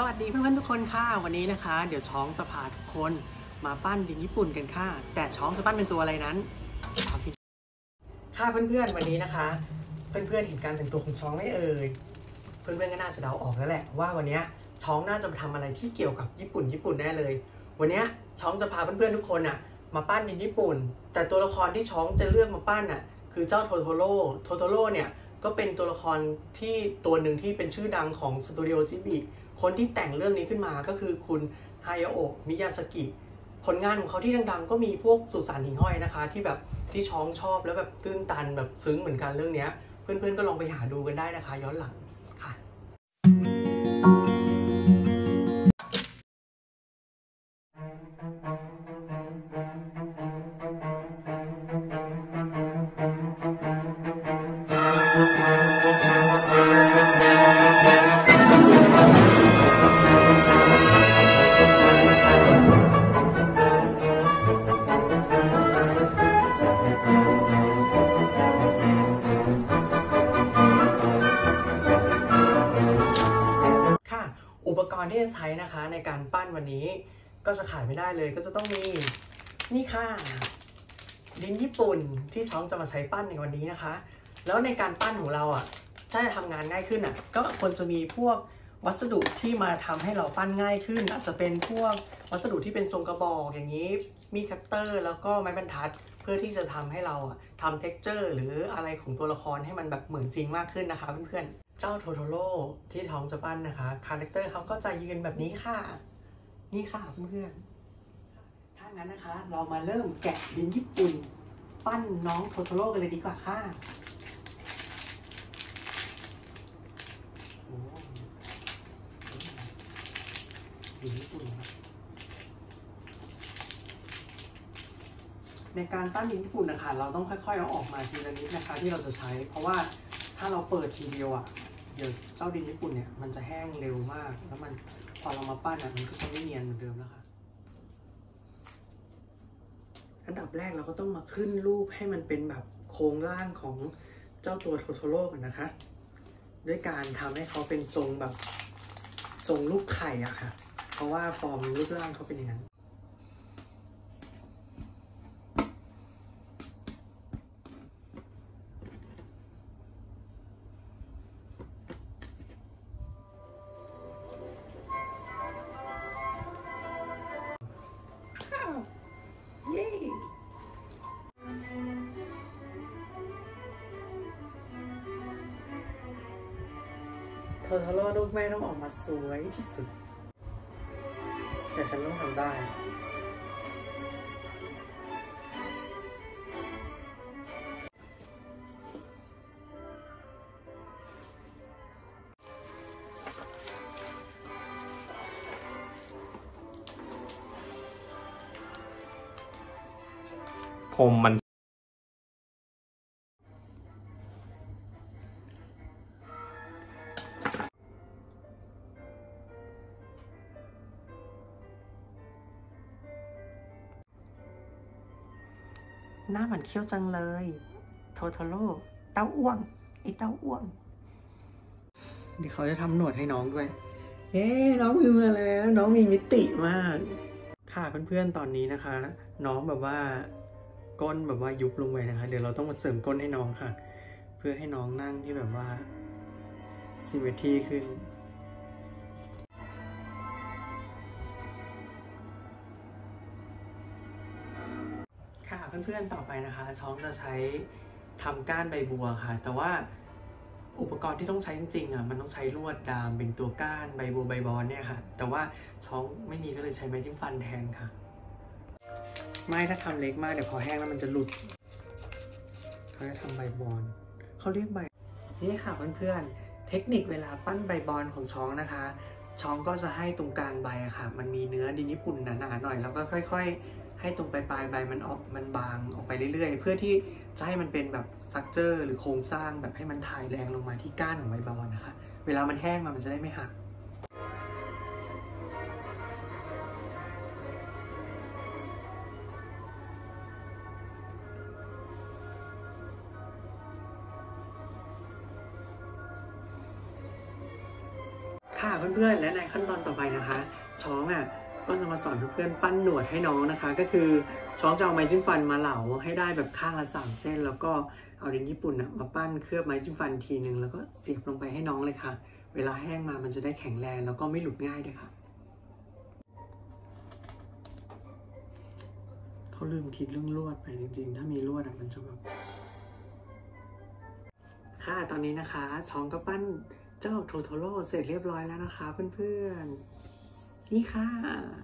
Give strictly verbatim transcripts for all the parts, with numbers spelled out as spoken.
สวัสดีเพื่อนๆทุกคนค่ะวันนี้นะคะเดี๋ยวช้องจะพาทุกคนมาปั้นดินญี่ปุ่นกันค่ะแต่ช้องจะปั้นเป็นตัวอะไรนั้นค่ะเพื่อนๆวันนี้นะคะเพื่อนๆเห็นการแต่งตัวของช้องไม่เอ่ยเพื่อนๆก็น่าจะเดาออกแล้วแหละว่าวันนี้ช้องน่าจะมาทำอะไรที่เกี่ยวกับญี่ปุ่นญี่ปุ่นแน่เลยวันนี้ช้องจะพาเพื่อนๆทุกคนอ่ะมาปั้นดินญี่ปุ่นแต่ตัวละครที่ช้องจะเลือกมาปั้นอ่ะคือเจ้าโทโทโร่โทโทโร่เนี่ยก็เป็นตัวละครที่ตัวหนึ่งที่เป็นชื่อดังของสตูดิโอจิบิคนที่แต่งเรื่องนี้ขึ้นมาก็คือคุณฮายาโอะมิยาสกิผลงานของเขาที่ดังๆก็มีพวกสุสานหิ่งห้อยนะคะที่แบบที่ช้องชอบแล้วแบบตื้นตันแบบซึ้งเหมือนกันเรื่องนี้เพื่อนๆก็ลองไปหาดูกันได้นะคะย้อนหลังค่ะอุปกรณ์ที่จะใช้นะคะในการปั้นวันนี้ก็จะขาดไม่ได้เลยก็จะต้องมีนี่ค่ะดินญี่ปุ่นที่ช้องจะมาใช้ปั้นในวันนี้นะคะแล้วในการปั้นของเราอ่ะถ้าจะทำงานง่ายขึ้นอ่ะก็ควรจะมีพวกวัสดุที่มาทำให้เราปั้นง่ายขึ้นอาจจะเป็นพวกวัสดุที่เป็นทรงกระบอกอย่างนี้มีดคัตเตอร์แล้วก็ไม้บรรทัดเพื่อที่จะทำให้เราอ่ะทำเท็กเจอร์หรืออะไรของตัวละครให้มันแบบเหมือนจริงมากขึ้นนะคะเพื่อนๆเจ้าโทโทโร่ที่ท้องจะปั้นนะคะคาแรคเตอร์เขาก็จะยืนแบบนี้ค่ะนี่ค่ะเพื่อนๆถ้างั้นนะคะเรามาเริ่มแกะดินญี่ปุ่นปั้นน้องโทโทโร่กันเลยดีกว่าค่ะดินญี่ปุ่นในการปั้นดินญี่ปุ่นนะคะเราต้องค่อยๆเอาออกมาทีละนิดนะคะที่เราจะใช้เพราะว่าถ้าเราเปิดทีเดียวอ่ะเดี๋ยวเจ้าดินญี่ปุ่นเนี่ยมันจะแห้งเร็วมากแล้วมันพอเรามาปั้นอ่ะมันก็จะไม่เนียนเหมือนเดิมแล้วค่ะอันดับแรกเราก็ต้องมาขึ้นรูปให้มันเป็นแบบโครงร่างของเจ้าตัวโทโทโร่ก่อนนะคะด้วยการทำให้เขาเป็นทรงแบบทรงลูกไข่อะค่ะเพราะว่าฟอร์มรูปร่างเขาเป็นอย่างนั้นโทโทโร่ลูกแม่ต้องออกมาสวยที่สุดแต่ฉันต้องทำได้ผมมันหน้ามันเขี้ยวจังเลยโทโทโร่เต้าอ้วงไอเต้าอ้วงเดี๋ยวเขาจะทำหนวดให้น้องด้วยเฮ้น้องมีมาแล้วน้องมีมิติมากค่ะเพื่อนๆตอนนี้นะคะน้องแบบว่าก้นแบบว่ายุบลงไปนะคะเดี๋ยวเราต้องมาเสริมก้นให้น้องค่ะเพื่อให้น้องนั่งที่แบบว่าซิมเมตรีขึ้นค่ะเพื่อนๆต่อไปนะคะช้องจะใช้ทำก้านใบบัวค่ะแต่ว่าอุปกรณ์ที่ต้องใช้จริงๆอ่ะมันต้องใช้ลวดดามเป็นตัวก้านใบบัวใบบอนเนี่ยค่ะแต่ว่าช้องไม่มีก็เลยใช้ไม้จิ้มฟันแทนค่ะไม่ถ้าทำเล็กมากเดี๋ยวพอแห้งแล้วมันจะหลุดเขาจะทำใบบอนเขาเรียกใบนี่ค่ะเพื่อนๆเทคนิคเวลาปั้นใบบอนของช้องนะคะช้องก็จะให้ตรงกลางใบอะค่ะมันมีเนื้อดินญี่ปุ่นหนาๆหน่อยแล้วก็ค่อยๆให้ตรงปลายๆใบมันออกมันบางออกไปเรื่อยๆเพื่อที่จะให้มันเป็นแบบสตรัคเจอร์หรือโครงสร้างแบบให้มันถ่ายแรงลงมาที่ก้านของใบบอนนะคะเวลามันแห้งมามันจะได้ไม่หัก ค่ะเพื่อนๆและในขั้นตอนต่อไปนะคะช้องอ่ะก็จะมาสอนเพื่อนๆปั้นหนวดให้น้องนะคะก็คือช้องจะเอาไม้จิ้มฟันมาเหลาให้ได้แบบข้างละสามเส้นแล้วก็เอาดินญี่ปุ่นมาปั้นเคลือบไม้จิ้มฟันทีนึงแล้วก็เสียบลงไปให้น้องเลยค่ะเวลาแห้งมามันจะได้แข็งแรงแล้วก็ไม่หลุดง่ายด้วยค่ะเขาลืมคิดเรื่องลวดไปจริงๆถ้ามีลวดอ่ะมันจะแบบค่ะตอนนี้นะคะช้องก็ปั้นเจ้าโทโทโร่เสร็จเรียบร้อยแล้วนะคะเพื่อนๆนี่ค่ะ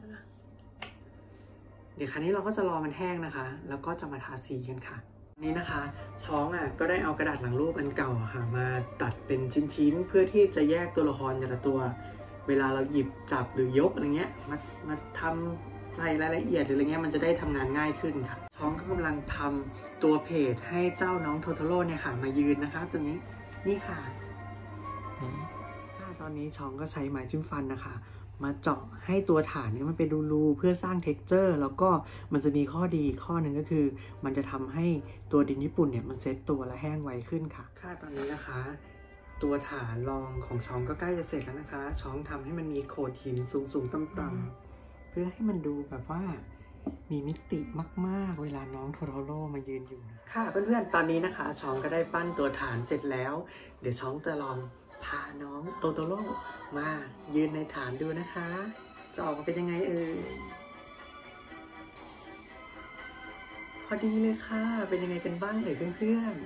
เดี๋ยวคราวนี้เราก็จะรอมันแห้งนะคะแล้วก็จะมาทาสีกันค่ะนี้นะคะช้องอ่ะก็ได้เอากระดาษหลังรูปอันเก่าค่ะมาตัดเป็นชิ้นๆเพื่อที่จะแยกตัวละครแต่ละตัวเวลาเราหยิบจับหรือยกอะไรเงี้ยมามาทำใส่รายละเอียดหรืออะไรเงี้ยมันจะได้ทำงานง่ายขึ้นค่ะช้องก็กำลังทำตัวเพจให้เจ้าน้องโทโทโร่เนี่ยค่ะมายืนนะคะตรงนี้นี่ค่ะตอนนี้ช้องก็ใช้ไม้จิ้มฟันนะคะมาเจาะให้ตัวฐานนี้มันเป็นรูๆเพื่อสร้าง texture แล้วก็มันจะมีข้อดีข้อหนึ่งก็คือมันจะทำให้ตัวดินญี่ปุ่นเนี่ยมันเซ็ตตัวและแห้งไวขึ้นค่ะค่ะตอนนี้นะคะตัวฐานรองของช้องก็ใกล้จะเสร็จแล้วนะคะช้องทำให้มันมีโขดหินสูงๆต่ำๆเพื่อให้มันดูแบบว่ามีมิติมากๆเวลาน้องโทโทโร่มายืนอยู่นะค่ะเพื่อนๆตอนนี้นะคะช้องก็ได้ปั้นตัวฐานเสร็จแล้วเดี๋ยวช้องจะลองพาน้องโตโตโร่มายืนในฐานดูนะคะจะออกมาเป็นยังไงเอ่ยพอดีเลยค่ะเป็นยังไงกันบ้างเอ่ยเพื่อนๆ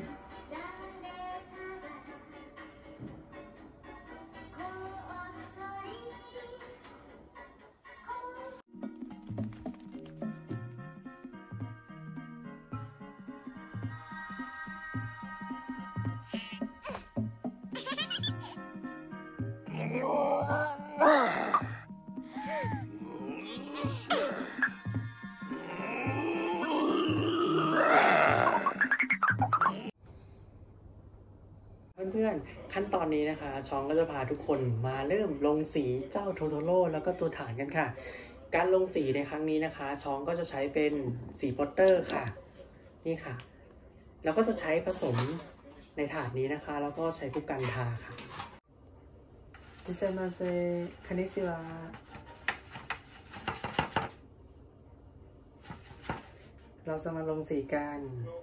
เพื่อนๆขั้นตอนนี้นะคะช้องก็จะพาทุกคนมาเริ่มลงสีเจ้าโทโทโร่แล้วก็ตัวฐานกันค่ะการลงสีในครั้งนี้นะคะช้องก็จะใช้เป็นสีโปสเตอร์ค่ะนี่ค่ะแล้วก็จะใช้ผสมในถาดนี้นะคะแล้วก็ใช้ผู้กันทาค่ะจิเซมาเซคานิชิวะเราจะมาลงสีกัน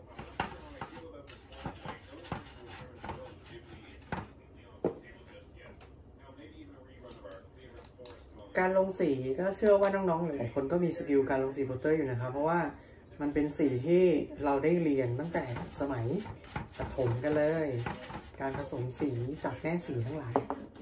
การลงสีก็เชื่อว่าน้องๆหลายคนก็มีสกิลการลงสีโปสเตอร์อยู่นะคะเพราะว่ามันเป็นสีที่เราได้เรียนตั้งแต่สมัยประถมกันเลยการผสมสีจากแม่สีทั้งหลาย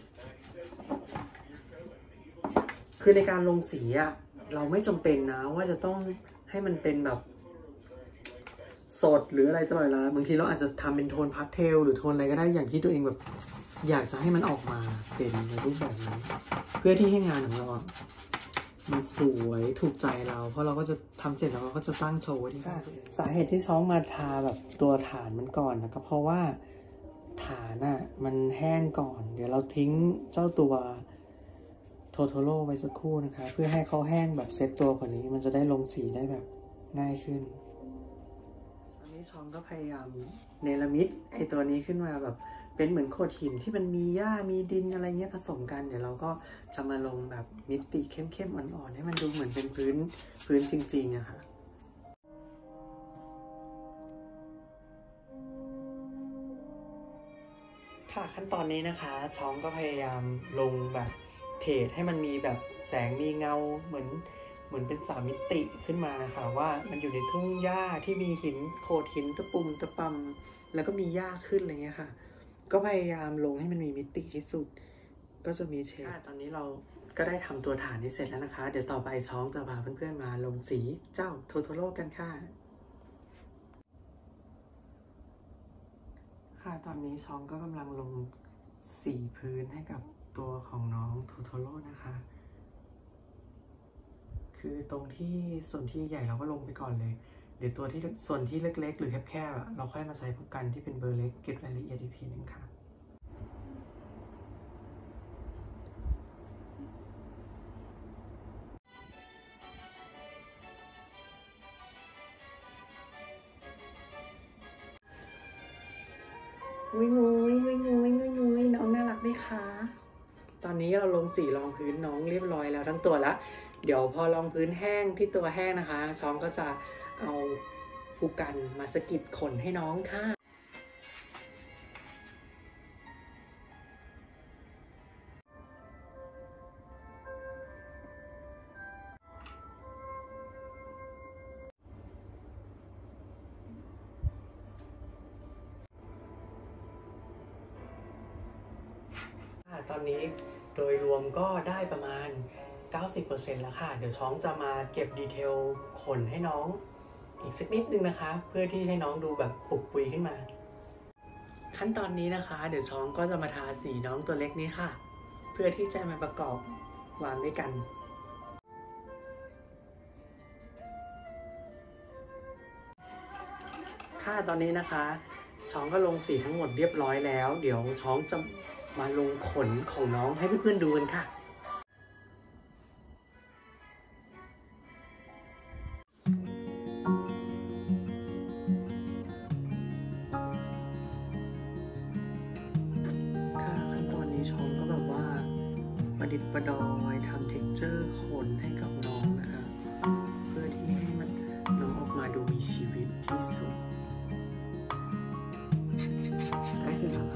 คือในการลงสีอะเราไม่จำเป็นนะว่าจะต้องให้มันเป็นแบบสดหรืออะไรตลอดเวลาบางทีเราอาจจะทำเป็นโทนพาสเทลหรือโทนอะไรก็ได้อย่างที่ตัวเองแบบอยากจะให้มันออกมาเป็นในรูปแบบนั้นเพื่อที่ให้งานของเรามันสวยถูกใจเราเพราะเราก็จะทำเสร็จแล้วเราก็จะตั้งโชว์ที่ค่ะสาเหตุที่ช้องมาทาแบบตัวฐานมันก่อนนะครับเพราะว่าฐานอ่ะมันแห้งก่อนเดี๋ยวเราทิ้งเจ้าตัวโทโทโร่ไว้สักครู่นะคะเพื่อให้เขาแห้งแบบเซตตัวกว่านี้มันจะได้ลงสีได้แบบง่ายขึ้นตอนนี้ช้องก็พยายามเนรมิตไอตัวนี้ขึ้นมาแบบเป็นเหมือนโขดหินที่มันมีหญ้ามีดินอะไรเงี้ยผสมกันเดี๋ยวเราก็จะมาลงแบบมิติเข้มๆอ่อนๆให้มันดูเหมือนเป็นพื้นพื้นจริงๆอะค่ะค่ะขั้นตอนนี้นะคะช้องก็พยายามลงแบบเทรดให้มันมีแบบแสงมีเงาเหมือนเหมือนเป็นสามมิติขึ้นมาค่ะว่ามันอยู่ในทุ่งหญ้าที่มีหินโขดหินตะปุ่มตะปำแล้วก็มีหญ้าขึ้นอะไรเงี้ยค่ะก็พยายามลงให้มันมีมิติที่สุดก็จะมีเฉดตอนนี้เราก็ได้ทำตัวฐานนี้เสร็จแล้วนะคะเดี๋ยวต่อไปช้องจะพาเพื่อนๆมาลงสีเจ้าโทโทโร่กันค่ะค่ะตอนนี้ช้องก็กำลังลงสีพื้นให้กับตัวของน้องโทโทโร่นะคะคือตรงที่ส่วนที่ใหญ่เราก็ลงไปก่อนเลยเดี๋ยวตัวที่ส่วนที่เล็กๆหรือแคบๆเราค่อยมาใช้ผู้กันที่เป็นเบอร์เล็กเก็บรายละเอียดอีกทีหนึ่งค่ะงุ้ยงุ้ยงุ้ยงุ้ยงุ้ยงุ้ยน้องน่ารักไหมคะตอนนี้เราลงสีรองพื้นน้องเรียบร้อยแล้วทั้งตัวแล้วเดี๋ยวพอรองพื้นแห้งที่ตัวแห้งนะคะช้องก็จะเอาผู้กันมาสกิดขนให้น้องค่ะตอนนี้โดยรวมก็ได้ประมาณ เก้าสิบเปอร์เซ็นต์ แล้วค่ะเดี๋ยวช้องจะมาเก็บดีเทลขนให้น้องอีกสักนิดนึงนะคะเพื่อที่ให้น้องดูแบบปุกปุยขึ้นมาขั้นตอนนี้นะคะเดี๋ยวช้องก็จะมาทาสีน้องตัวเล็กนี้ค่ะเพื่อที่จะมาประกอบวางด้วยกันค่ะตอนนี้นะคะช้องก็ลงสีทั้งหมดเรียบร้อยแล้วเดี๋ยวช้องจะมาลงขนของน้องให้เพื่อนๆดูกันค่ะค่ะขั้นตอนนี้ช้องก็แบบว่าประดิษฐ์ประดอยทำเท็กเจอร์ขนให้กับน้องนะคะเพื่อที่ให้มันน้องออกมาดูมีชีวิตที่สุดได้คืออะไร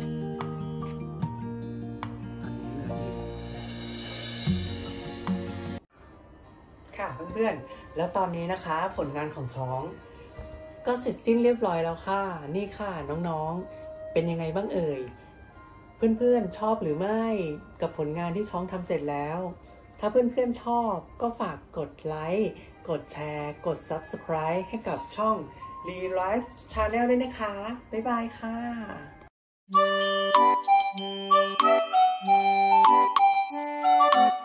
ค่ะเพื่อนๆแล้วตอนนี้นะคะผลงานของช้องก็เสร็จสิ้นเรียบร้อยแล้วค่ะนี่ค่ะน้องๆเป็นยังไงบ้างเอ่ยเพื่อนๆชอบหรือไม่กับผลงานที่ช้องทำเสร็จแล้วถ้าเพื่อนๆชอบก็ฝากกดไลค์กดแชร์กด ซับสไครบ์ ให้กับช่อง รีไลฟ์ ชาแนล ด้วยนะคะบ๊ายบายค่ะ